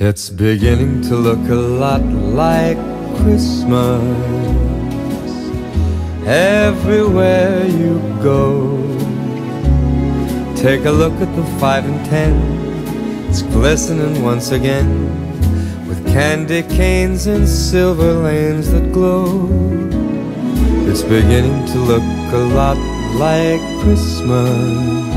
It's beginning to look a lot like Christmas everywhere you go. Take a look at the 5 and 10. It's glistening once again with candy canes and silver lanes that glow. It's beginning to look a lot like Christmas.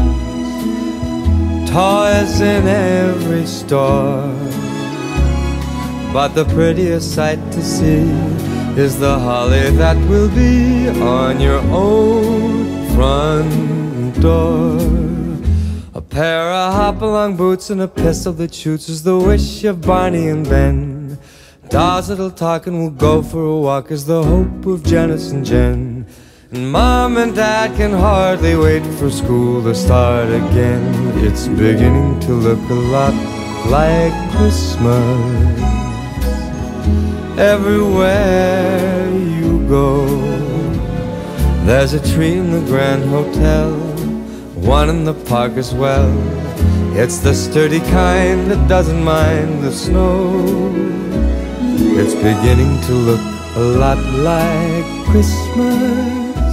Toys in every store, but the prettiest sight to see is the holly that will be on your own front door. A pair of hop-along boots and a pistol that shoots is the wish of Barney and Ben. Dolls that'll talk and will go for a walk is the hope of Janice and Jen. And Mom and Dad can hardly wait for school to start again. It's beginning to look a lot like Christmas everywhere you go. There's a tree in the Grand Hotel, one in the park as well. It's the sturdy kind that doesn't mind the snow. It's beginning to look a lot like Christmas.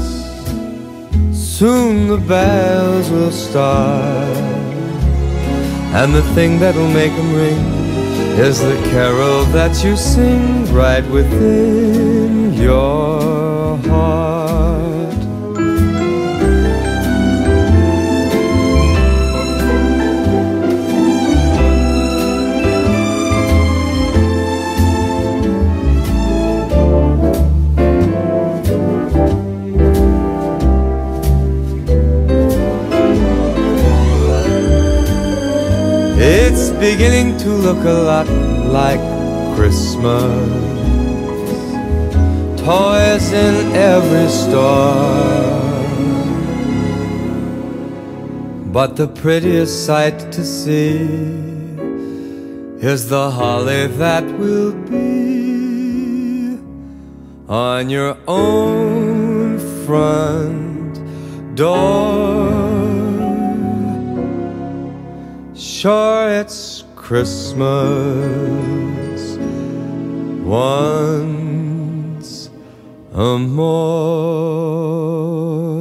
Soon the bells will start, and the thing that'll make them ring is the carol that you sing right within your heart. It's beginning to look a lot like Christmas. Toys in every store, but the prettiest sight to see is the holly that will be on your own front door. Sure, it's Christmas once more.